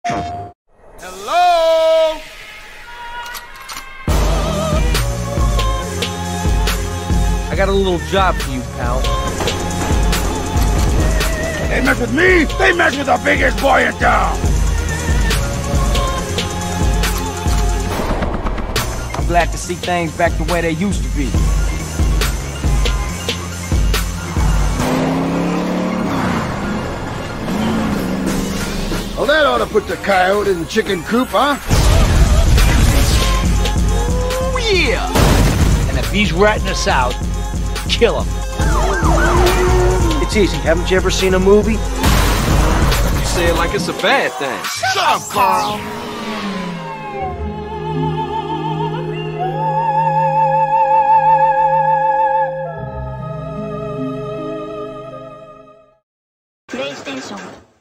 Hello? I got a little job for you, pal. They mess with me, they mess with the biggest boy in town. I'm glad to see things back the way they used to be. Well, that ought to put the coyote in the chicken coop, huh? Oh, yeah! And if he's ratting us out, kill him. It's easy. Haven't you ever seen a movie? You say it like it's a bad thing. Shut up, Carl! PlayStation